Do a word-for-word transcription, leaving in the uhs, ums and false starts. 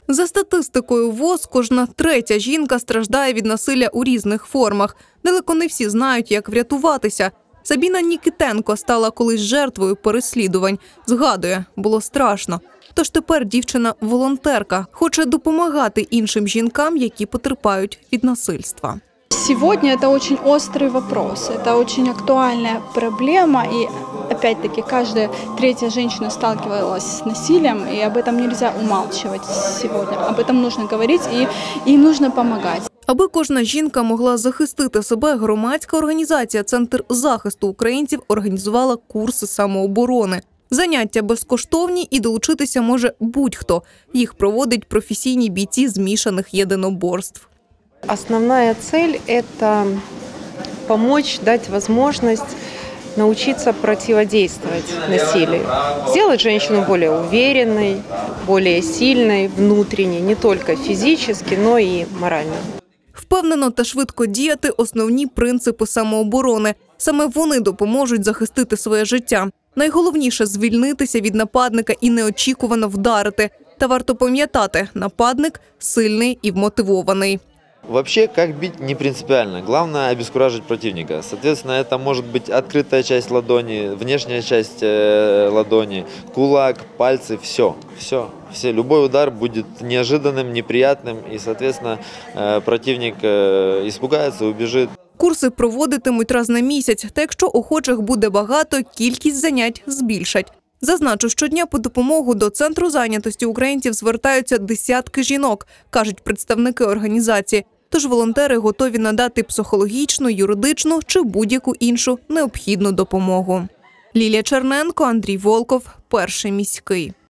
За статистикою ВОЗ, кожна третя жінка страждає від насилля у різних формах. Далеко не всі знають, як врятуватися. Сабіна Нікітенко стала колись жертвою переслідувань. Згадує, було страшно. Тож тепер дівчина – волонтерка. Хоче допомагати іншим жінкам, які потерпають від насильства. Сегодня это очень острый вопрос, это очень актуальная проблема, и опять-таки каждая третья женщина сталкивалась с насилием, и об этом нельзя умалчивать сегодня, об этом нужно говорить и, и нужно помогать. Аби кожна жінка могла захистити себе, громадська організація «Центр захисту українців» організувала курси самооборони. Заняття безкоштовні і долучитися може будь-хто. Їх проводять професійні бійці змішаних єдиноборств. Основная цель – это помочь, дать возможность научиться противодействовать насилию. Сделать женщину более уверенной, более сильной внутренне, не только физически, но и морально. Впевнено та швидко діяти – основні принципи самооборони. Саме вони допоможуть захистити своє життя. Найголовніше – звільнитися від нападника і неочікувано вдарити. Та варто пам'ятати – нападник сильний і вмотивований. Вообще, как бить, не принципиально. Главное – обескуражить противника. Соответственно, это может быть открытая часть ладони, внешняя часть э, ладони, кулак, пальцы – все. Все. Все. Любой удар будет неожиданным, неприятным, и, соответственно, э, противник э, испугается, убежит. Курси проводитимуть раз на місяць, та якщо охочих буде багато, кількість занять збільшать. Зазначу, щодня по допомогу до Центру зайнятості українців звертаються десятки жінок, кажуть представники організації. Тож волонтери готові надати психологічну, юридичну чи будь-яку іншу необхідну допомогу. Лілія Черненко, Андрій Волков, Перший міський.